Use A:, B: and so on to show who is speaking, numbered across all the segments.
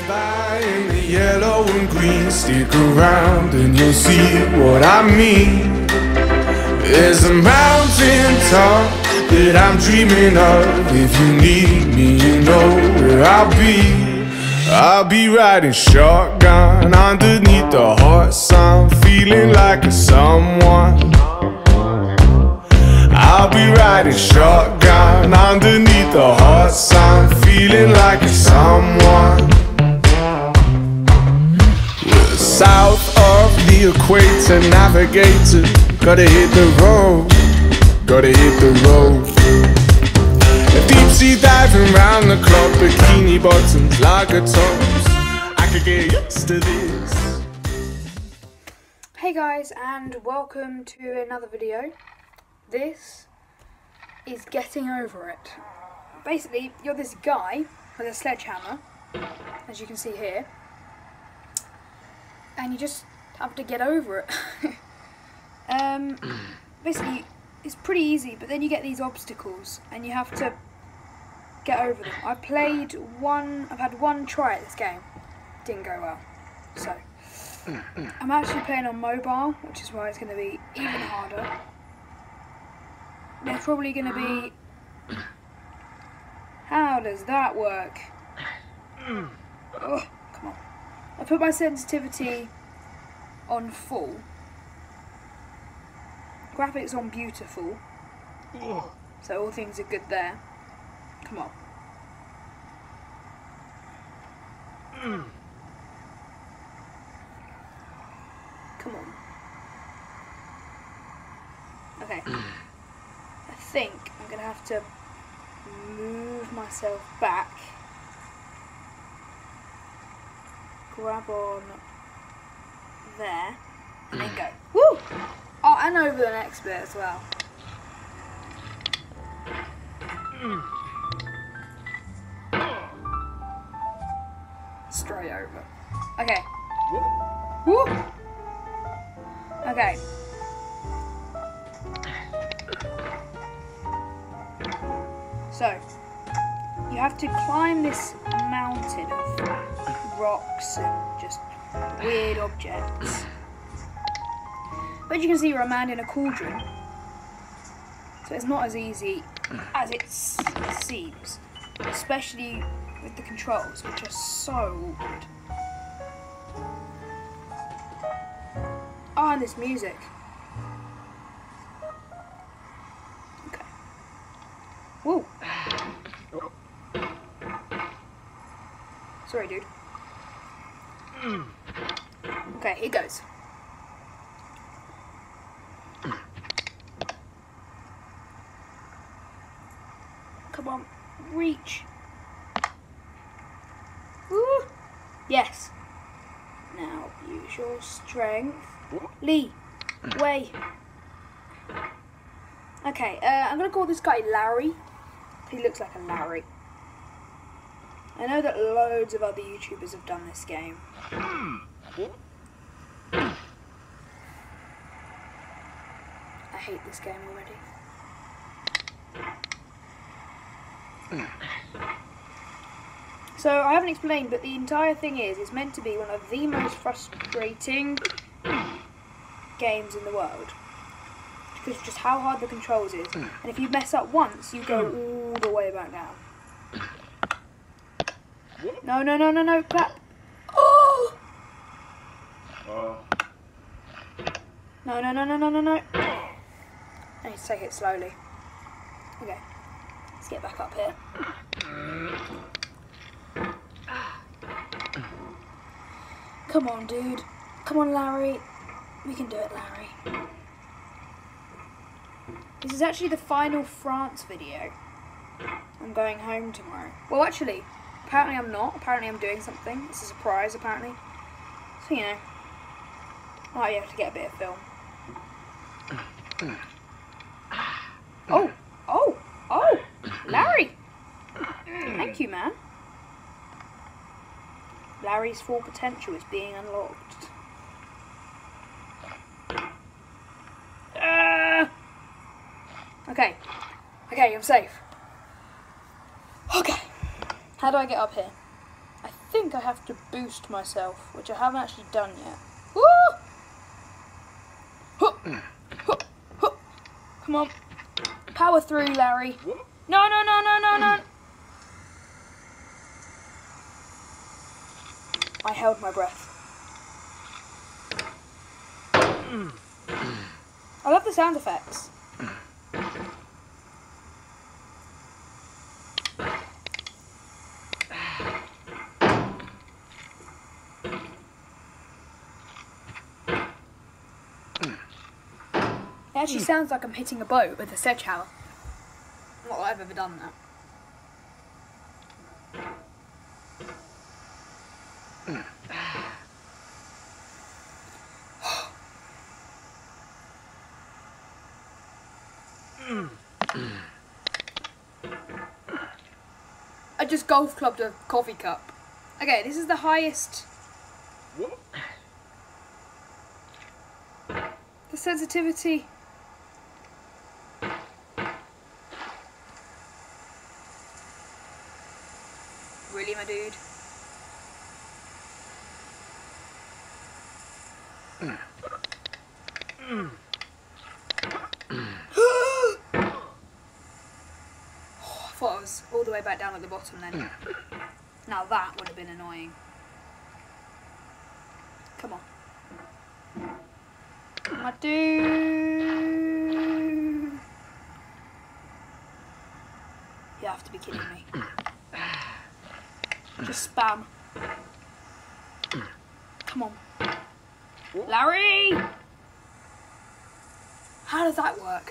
A: sky in the yellow and green. Stick around and you'll see what I mean. There's a mountain top that I'm dreaming of. If you need me, you know where I'll be. I'll be riding shotgun underneath the hot sun, feeling like a someone. I'll be riding shotgun underneath the hot sun, feeling like a someone. We're south of the equator, navigator. Gotta hit the road, gotta hit the road. Deep sea diving round the clock, bikini bottoms, lager tops. I could get used to this.
B: Hey guys, and welcome to another video. This is Getting Over It. Basically, you're this guy with a sledgehammer, as you can see here, and you just have to get over it. Basically, it's pretty easy, but then you get these obstacles, and you have to get over them. I've had one try at this game. Didn't go well. So, I'm actually playing on mobile, which is why it's going to be even harder. There's probably going to be... How does that work? Oh, come on. I put my sensitivity on full. Graphics on beautiful. So all things are good there. Come on. Come on. Okay. I think I'm going to have to move myself back. Grab on there. And then go. Woo! Oh, and over the next bit as well. Straight over. Okay. Woo! Okay. So, you have to climb this mountain of rocks and just weird objects. But you can see, you're a man in a cauldron. So it's not as easy as it seems. Especially with the controls, which are so good. Oh, and this music. Okay. Whoa. Sorry, dude. Okay, here goes. Come on, reach. Woo! Yes. Now use your strength. Lee, way. Okay, I'm gonna call this guy Larry. He looks like a Larry. I know that loads of other YouTubers have done this game. I hate this game already. So, I haven't explained, but the entire thing is, it's meant to be one of the most frustrating games in the world. Because of just how hard the controls is. And if you mess up once, you go all the way back down. No, no, no, no, no, clap. Oh! No, no, no, no, no, no, no. I need to take it slowly. Okay. Let's get back up here. Come on, dude. Come on, Larry. We can do it, Larry. This is actually the final France video. I'm going home tomorrow. Well, actually, apparently I'm not. Apparently I'm doing something. It's a surprise, apparently. So, you know. I might be able to get a bit of film. Oh! Oh! Oh! Larry! Thank you, man. Larry's full potential is being unlocked. Okay. Okay, I'm safe. Okay. How do I get up here? I think I have to boost myself, which I haven't actually done yet. Woo! Come on. Power through, Larry. No, no, no, no, no, no. I held my breath. I love the sound effects. It actually sounds like I'm hitting a boat with a sledgehammer. Not that I've ever done that. I just golf clubbed a coffee cup. Okay, this is the highest. The sensitivity. Really, my dude? I thought I was all the way back down at the bottom then. Now that would have been annoying. Come on. My dude. You have to be kidding me. Just spam. Come on. Larry! How does that work?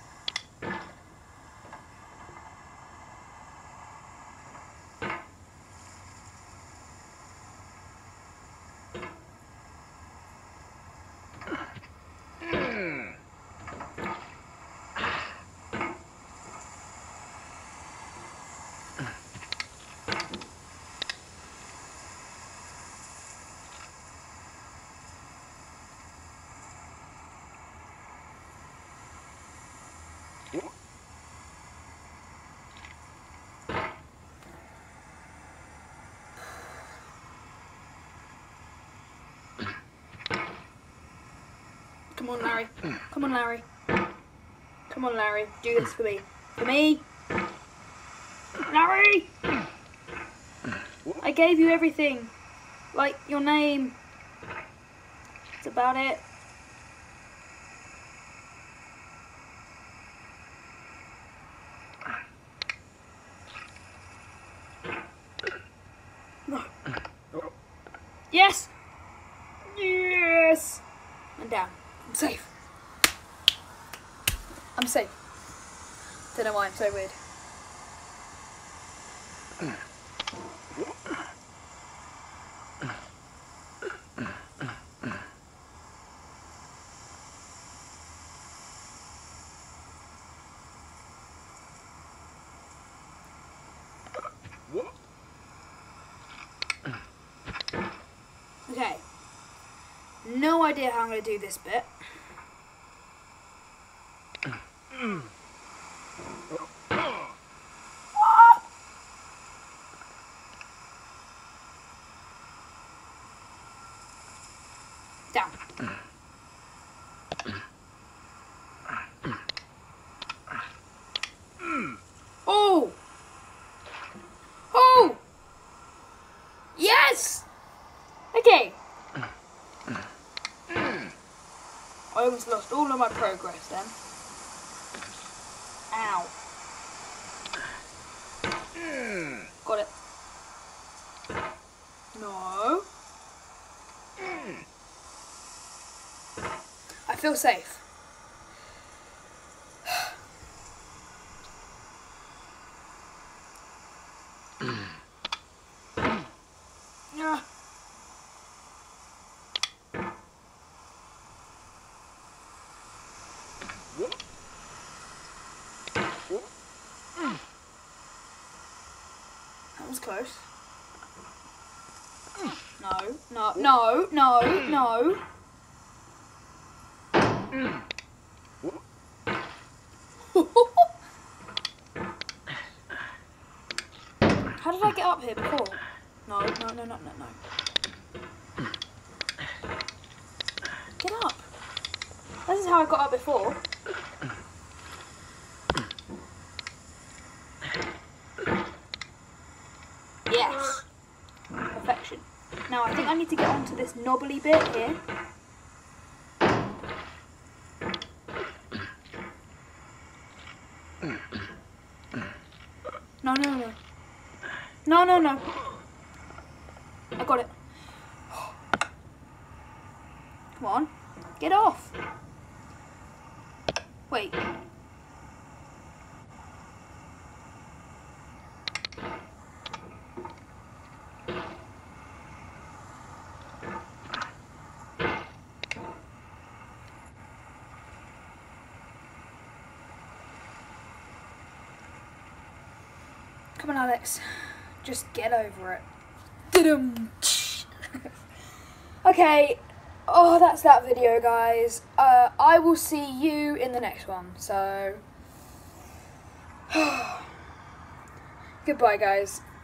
B: Come on, Larry. Come on, Larry. Come on, Larry. Do this for me. For me. Larry! I gave you everything. Like, your name. That's about it. No. Yes! Yes! And down. I'm safe. I'm safe. Don't know why I'm so weird. Okay. No idea how I'm going to do this bit. Down. Oh! Oh! Yes! Okay. I almost lost all of my progress then. Ow. Got it. No. I feel safe. Yeah. That was close. No, no, no, no, no. How did I get up here before? No. Get up. This is how I got up before. Yes. Perfection. Now I think I need to get onto this knobbly bit here. No. I got it. Come on. Get off. Wait. Come on, Alex. Just get over it. Okay. Oh, that's that video, guys. I will see you in the next one. So, goodbye, guys.